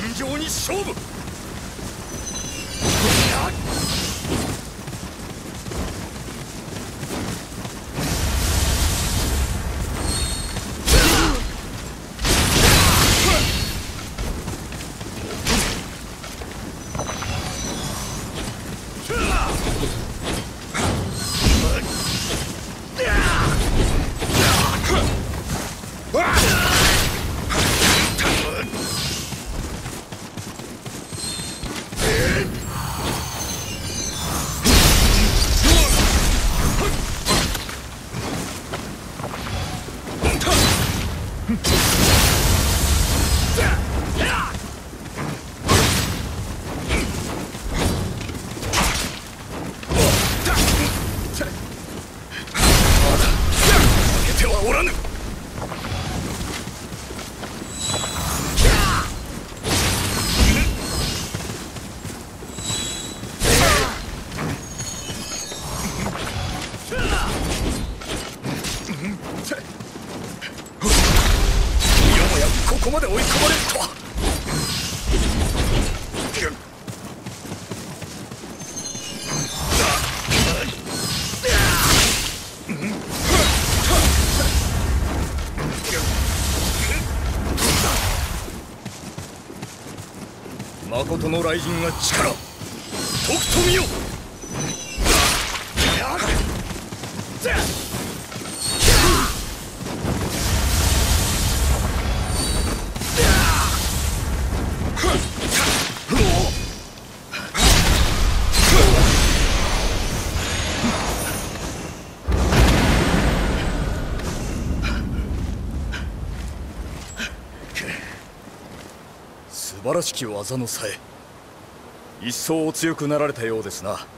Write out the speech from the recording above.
尋常に勝負。ここまで追い込まれるとは。誠の雷神が力とくと見よ。素晴らしき技のさえ一層お強くなられたようですな。